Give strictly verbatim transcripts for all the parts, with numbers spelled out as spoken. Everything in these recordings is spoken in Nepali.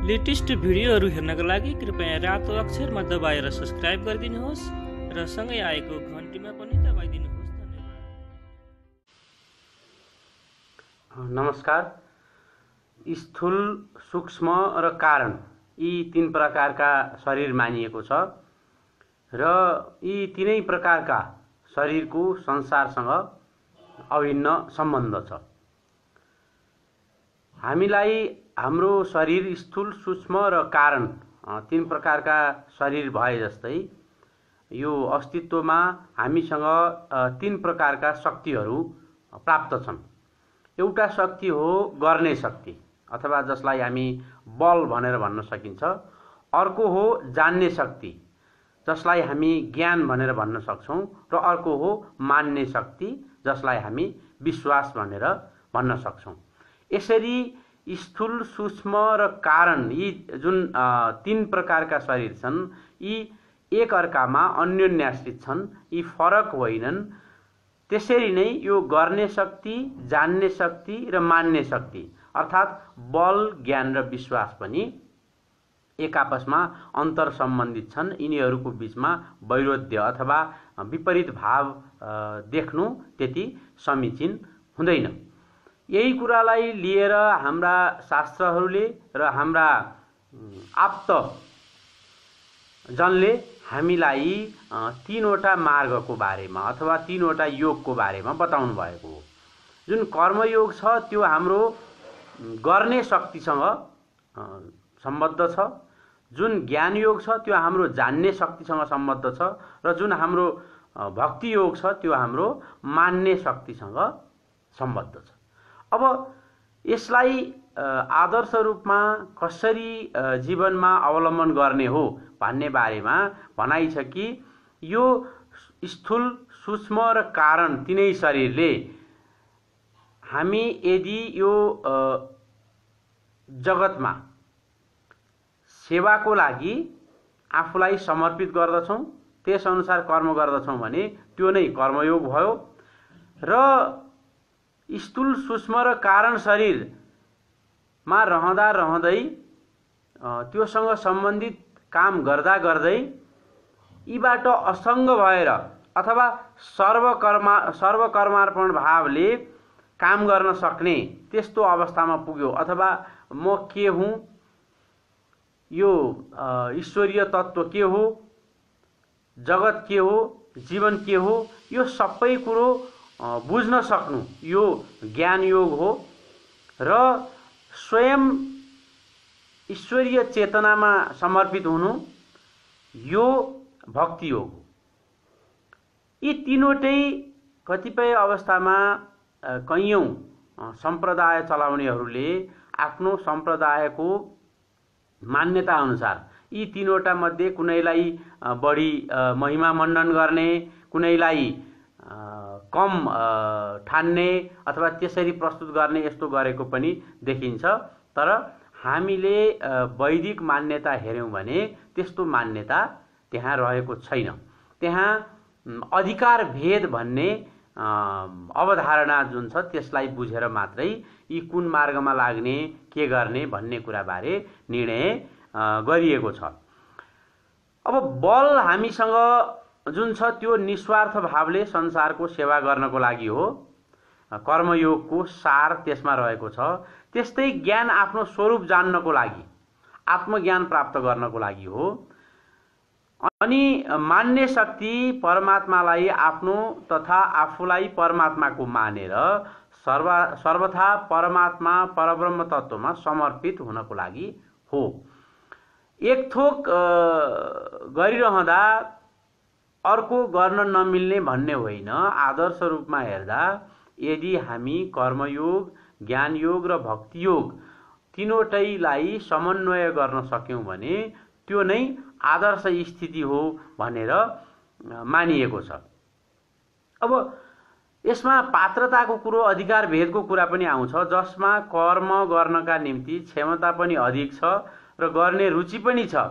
लेटेस्ट भिडियोहरू हेर्नका लागि कृपया रातो अक्षरमा दबाएर सब्स्क्राइब गरिदिनुहोस् र सँगै आएको घन्टीमा पनि दबाइदिनुहोस्। धन्यवाद। नमस्कार। स्थूल, सूक्ष्म र कारण यी तीन प्रकारका शरीर मानिएको छ र यी तीनै प्रकारका शरीरको संसारसँग अभिन्न सम्बन्ध छ। हामीलाई हाम्रो शरीर स्थूल, सूक्ष्म र कारण तीन प्रकारका शरीर भए जस्तै यो अस्तित्वमा हामीसँग तीन प्रकारका शक्तिहरू प्राप्त छन्। एउटा शक्ति हो गर्ने शक्ति अथवा जसलाई हामी बल भनेर भन्न सकिन्छ। अर्को हो जान्ने शक्ति जसलाई हामी ज्ञान भनेर भन्न सक्छौं र अर्को हो मान्ने शक्ति जसलाई हामी विश्वास भनेर भन्न सक्छौं। यसरी स्थूल, सूक्ष्म र कारण यी जुन तीन प्रकारका शरीर छन् यी एक अर्कामा अन्योन्याश्रित छन्, यी फरक होइनन्। त्यसरी नै यो गर्ने शक्ति, जान्ने शक्ति र मान्ने शक्ति अर्थात् बल, ज्ञान र विश्वास पनि एक आपसमा अन्तर सम्बन्धित छन्। यिनीहरूको बीचमा वैरोध्य अथवा विपरीत भाव देख्नु त्यति समीचीन हुँदैन। यही कुरालाई लिएर हाम्रा शास्त्रहरूले र हाम्रा आप्त जनले हामीलाई तीनवटा मार्गको बारेमा अथवा तीनवटा योगको बारेमा बताउनु भएको हो। जुन कर्मयोग छ त्यो हाम्रो गर्ने शक्तिसँग सम्बद्ध छ, जुन ज्ञान योग छ त्यो हाम्रो जान्ने शक्तिसँग सम्बद्ध छ र जुन हाम्रो भक्ति योग छ त्यो हाम्रो मान्ने शक्तिसँग सम्बद्ध छ। अब यसलाई आदर्श रूपमा कसरी जीवनमा अवलम्बन गर्ने हो भन्ने बारेमा भनाइ छ कि यो स्थूल, सूक्ष्म र कारण तीनै शरीरले हामी यदि यो जगतमा सेवाको लागि आफूलाई समर्पित गर्दछौं, त्यसअनुसार कर्म गर्दछौं भने त्यो नै कर्मयोग भयो। र स्थूल, सूक्ष्म र कारण शरीरमा रहँदा रहँदै त्योसँग सम्बन्धित काम गर्दा गर्दै यीबाट असङ्ग भएर अथवा सर्वकर्मा सर्वकर्मार्पण भावले काम गर्न सक्ने त्यस्तो अवस्थामा पुग्यो। अथवा म के हुँ, यो ईश्वरीय तत्त्व के हो, जगत के हो, जीवन के हो, यो सबै कुरो बुझ्न सक्नु यो ज्ञान योग हो र स्वयं ईश्वरीय चेतनामा समर्पित हुनु यो भक्ति योग हो। यी तीनवटै कतिपय अवस्थामा कैयौं सम्प्रदाय चलाउनेहरूले आफ्नो सम्प्रदायको मान्यता अनुसार यी तीनवटा मध्ये कुनैलाई बढी महिमा मण्डन गर्ने, कुनैलाई कम ठान्ने अथवा त्यसरी प्रस्तुत गर्ने यस्तो गरेको पनि देखिन्छ। तर हामीले वैदिक मान्यता हेर्यौं भने त्यस्तो मान्यता त्यहाँ रहेको छैन। त्यहाँ अधिकार भेद भन्ने अवधारणा जुन छ त्यसलाई बुझेर मात्रै यी कुन मार्गमा लाग्ने, के गर्ने भन्ने कुराबारे निर्णय गरिएको छ। अब बल हामीसँग जुन छ त्यो निस्वार्थ भावले संसारको सेवा गर्नको लागि हो। कर्मयोगको सार त्यसमा रहेको छ। त्यस्तै ज्ञान आफ्नो स्वरूप जान्नको लागि, आत्मज्ञान प्राप्त गर्नको लागि हो। अनि मान्ने शक्ति परमात्मालाई आफ्नो तथा आफूलाई परमात्माको मानेर सर्व सर्वथा परमात्मा परब्रह्म तत्त्वमा समर्पित हुनको लागि हो। एक थोक गरिरहँदा अर्को गर्न नमिल्ने भन्ने होइन। आदर्श रूपमा हेर्दा यदि हामी कर्मयोग, ज्ञान योग र भक्ति योग तीनवटैलाई समन्वय गर्न सक्यौं भने त्यो नै आदर्श स्थिति हो भनेर मानिएको छ। अब यसमा पात्रताको कुरो, अधिकार भेदको कुरा पनि आउँछ, जसमा कर्म गर्नका निम्ति क्षमता पनि अधिक छ र गर्ने रुचि पनि छ।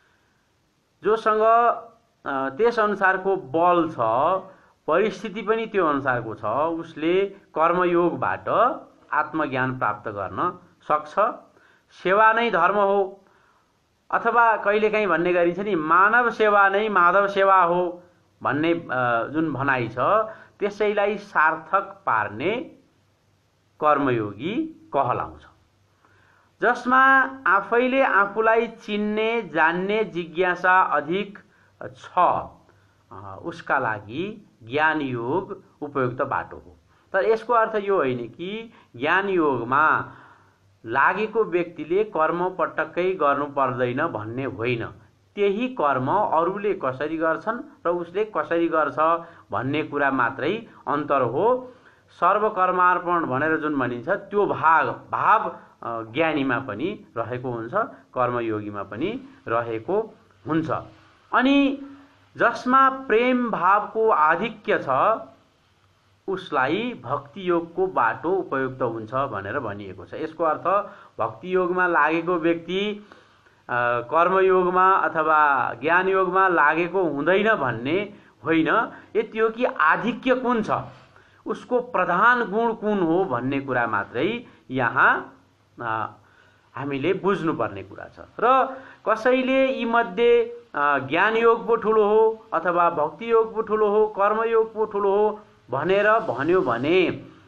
जोसँग त्यस अनुसारको बल छ, परिस्थिति पनि त्यो अनुसारको छ, उसले कर्मयोगबाट आत्मज्ञान प्राप्त गर्न सक्छ। सेवा नै धर्म हो अथवा कहिलेकाहीँ भन्ने गरिन्छ नि मानव सेवा नै माधव सेवा हो भन्ने जुन भनाइ छ त्यसैलाई सार्थक पार्ने कर्मयोगी कहलाउँछ। जसमा आफैले आफूलाई चिन्ने जान्ने जिज्ञासा अधिक छ उसका लागि ज्ञान योग उपयुक्त बाटो हो। तर यसको अर्थ यो होइन कि ज्ञान योगमा लागेको व्यक्तिले कर्म पटक्कै गर्नु पर्दैन भन्ने होइन। त्यही कर्म अरूले कसरी गर्छन् र उसले कसरी गर्छ भन्ने कुरा मात्रै अन्तर हो। सर्वकर्मार्पण भनेर जुन भनिन्छ त्यो भाग भाव ज्ञानीमा पनि रहेको हुन्छ, कर्मयोगीमा पनि रहेको हुन्छ। अनि जसमा प्रेम भावको आधिक्य छ उसलाई भक्ति योगको बाटो उपयुक्त हुन्छ भनेर भनिएको छ। यसको अर्थ भक्ति योगमा लागेको व्यक्ति कर्मयोगमा अथवा ज्ञान योगमा लागेको हुँदैन भन्ने होइन। यति हो कि आधिक्य कुन छ, उसको प्रधान गुण कुन हो भन्ने कुरा मात्रै यहाँ हामीले बुझ्नुपर्ने कुरा छ। र कसैले यी मध्ये ज्ञान योग पो ठुलो हो अथवा भक्ति योग पो ठुलो हो कर्मयोग पो ठुलो हो भनेर भन्यो भने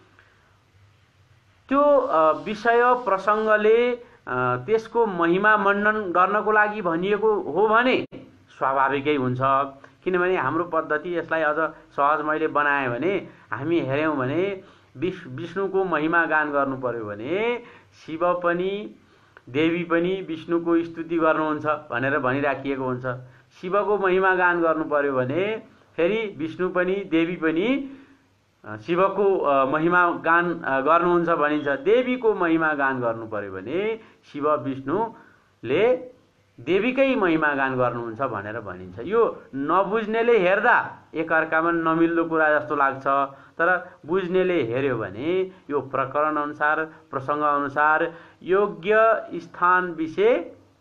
त्यो विषय प्रसङ्गले त्यसको महिमा मण्डन गर्नको लागि भनिएको हो भने स्वाभाविकै हुन्छ। किनभने हाम्रो पद्धति यसलाई अझ सहज मैले बनाएँ भने हामी हेऱ्यौँ भने विष विष्णुको महिमा गान गर्नु पर्यो भने शिव पनि देवी पनि विष्णुको स्तुति गर्नुहुन्छ भनेर भनिराखिएको हुन्छ। शिवको महिमा गान गर्नु पर्यो भने फेरि विष्णु पनि देवी पनि शिवको महिमा गान गर्नुहुन्छ भनिन्छ। देवीको महिमा गान गर्नु पर्यो भने शिव विष्णुले देवीकै महिमा गान गर्नुहुन्छ भनेर भनिन्छ। यो नबुझ्नेले हेर्दा एकअर्कामा नमिल्दो कुरा जस्तो लाग्छ, तर बुझ्नेले हेर्यो भने यो प्रकरण अनुसार प्रसङ्ग अनुसार योग्य स्थान विषय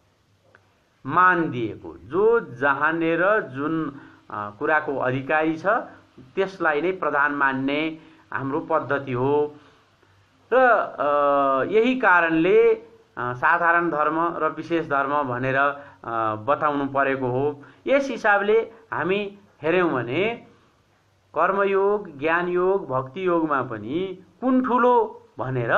मान दिएको, जो जहाँनेर जुन कुराको अधिकारी छ त्यसलाई नै प्रधान मान्ने हाम्रो पद्धति हो। र यही कारणले साधारण धर्म र विशेष धर्म भनेर बताउनु परेको हो। यस हिसाबले हामी हेऱ्यौँ भने कर्मयोग ज्ञान योग भक्ति योगमा पनि कुन ठुलो भनेर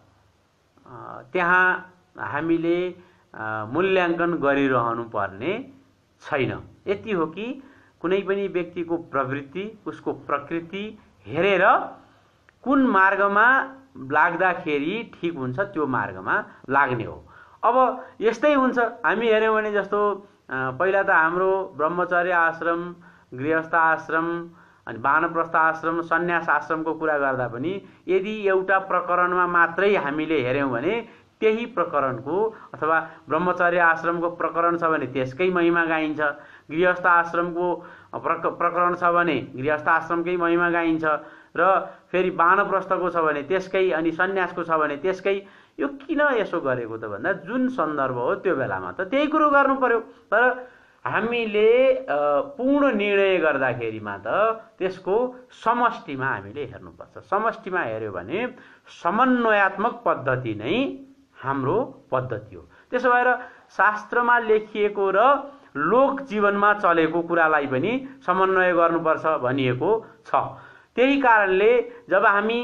त्यहाँ हामीले मूल्याङ्कन गरिरहनु पर्ने छैन। यति हो कि कुनै पनि व्यक्तिको प्रवृत्ति उसको प्रकृति हेरेर कुन मार्गमा लाग्दाखेरि ठिक हुन्छ त्यो मार्गमा लाग्ने हो। अब यस्तै हुन्छ हामी हेऱ्यौँ भने जस्तो पहिला त हाम्रो ब्रह्मचर्य आश्रम गृहस्थ आश्रम अनि वानप्रस्थ आश्रम सन्यास आश्रमको कुरा गर्दा पनि यदि एउटा प्रकरणमा मात्रै हामीले हेऱ्यौँ भने त्यही प्रकरणको अथवा ब्रह्मचर्य आश्रमको प्रकरण छ भने त्यसकै महिमा गाइन्छ, गृहस्थ आश्रमको प्रकरण छ भने गृहस्थ आश्रमकै महिमा गाइन्छ, र फेरि वानप्रस्थको छ भने त्यसकै, अनि सन्यासको छ भने त्यसकै। यो किन यसो गरेको त भन्दा जुन सन्दर्भ हो त्यो बेलामा त त्यही कुरो गर्नु पर्यो। तर हामीले पूर्ण निर्णय गर्दाखेरिमा त त्यसको समष्टिमा हामीले हेर्नुपर्छ। समष्टिमा हेर्यो भने समन्वयात्मक पद्धति नै हाम्रो पद्धति हो। त्यसो भएर शास्त्रमा लेखिएको र लोक जीवनमा चलेको कुरालाई पनि समन्वय गर्नुपर्छ भनिएको छ। त्यही कारणले जब हामी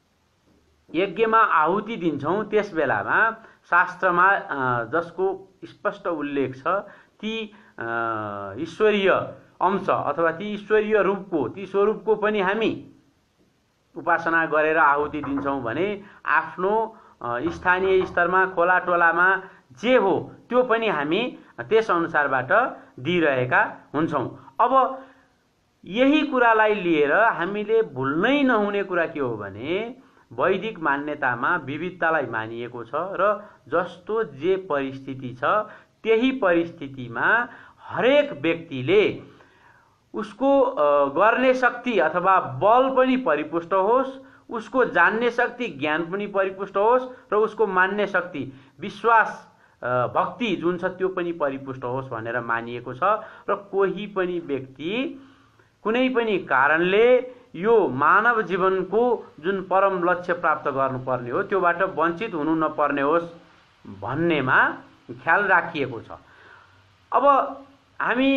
यज्ञमा आहुति दिन्छौँ त्यस बेलामा शास्त्रमा जसको स्पष्ट उल्लेख छ ती ईश्वरीय अंश अथवा ती ईश्वरीय रूपको ती स्वरूपको पनि हामी उपासना गरेर आहुति दिन्छौँ भने आफ्नो स्थानीय स्तरमा खोला टोलामा जे हो त्यो पनि हामी त्यस अनुसारबाट दिइरहेका हुन्छौँ। अब यही कुरालाई लिएर हामीले भुल्नै नहुने कुरा के हो भने वैदिक मान्यतामा विविधतालाई मानिएको छ र जस्तो जे परिस्थिति छ त्यही परिस्थितिमा हरेक व्यक्तिले उसको गर्ने शक्ति अथवा बल पनि परिपुष्ट होस्, उसको जान्ने शक्ति ज्ञान पनि परिपुष्ट होस् र उसको मान्ने शक्ति विश्वास भक्ति जुन छ त्यो पनि परिपुष्ट होस् भनेर मानिएको छ। र कोही पनि व्यक्ति कुनै पनि कारणले यो मानव जीवनको जुन परम लक्ष्य प्राप्त गर्नुपर्ने हो त्योबाट वञ्चित हुनु नपर्ने होस् भन्नेमा ख्याल राखिएको छ। अब हामी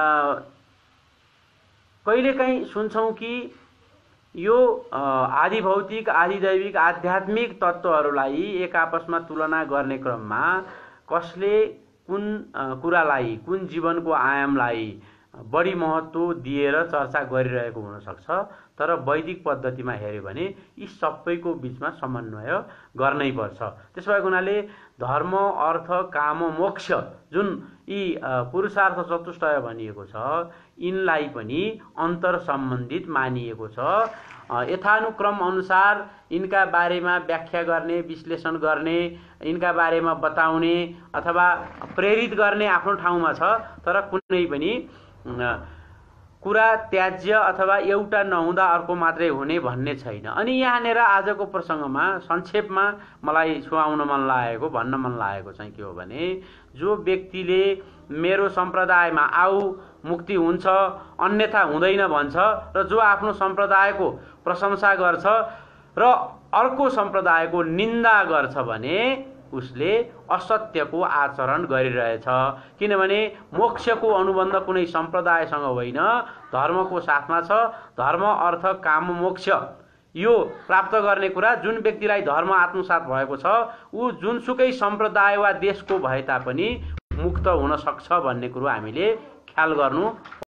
कहिलेकाहीँ सुन्छौँ कि यो आदि भौतिक आदि दैविक आध्यात्मिक तत्त्वहरूलाई एक आपसमा तुलना गर्ने क्रममा कसले कुन कुरालाई कुन जीवनको आयामलाई बढी महत्त्व दिएर चर्चा गरिरहेको हुनसक्छ। तर वैदिक पद्धतिमा हेर्यो भने यी सबैको बिचमा समन्वय गर्नै पर्छ। त्यसो भएको हुनाले धर्म अर्थ काम मोक्ष जुन यी पुरुषार्थ चतुष्टय भनिएको छ यिनलाई पनि अन्तर सम्बन्धित मानिएको छ। यथानुक्रम अनुसार यिनका बारेमा व्याख्या गर्ने विश्लेषण गर्ने यिनका बारेमा बताउने अथवा प्रेरित गर्ने आफ्नो ठाउँमा छ। तर कुनै पनि कुरा त्याज्य अथवा एउटा नहुँदा अर्को मात्रै हुने भन्ने छैन। अनि यहाँनिर आजको प्रसङ्गमा संक्षेपमा मलाई छुवाउन मन लागेको भन्न मन लागेको चाहिँ के हो भने जो व्यक्तिले मेरो सम्प्रदायमा आऊ मुक्ति हुन्छ अन्यथा हुँदैन भन्छ र जो आफ्नो सम्प्रदायको प्रशंसा गर्छ र अर्को सम्प्रदायको निन्दा गर्छ भने उसले असत्यको आचरण गरिरहेछ। किनभने मोक्षको अनुबन्ध कुनै सम्प्रदायसँग होइन धर्मको साथमा छ। धर्म अर्थ काम मोक्ष यो प्राप्त गर्ने कुरा जुन व्यक्तिलाई धर्म आत्मसात भएको छ ऊ जुनसुकै सम्प्रदाय वा देशको भए तापनि मुक्त हुन सक्छ भन्ने कुरो हामीले ख्याल गर्नु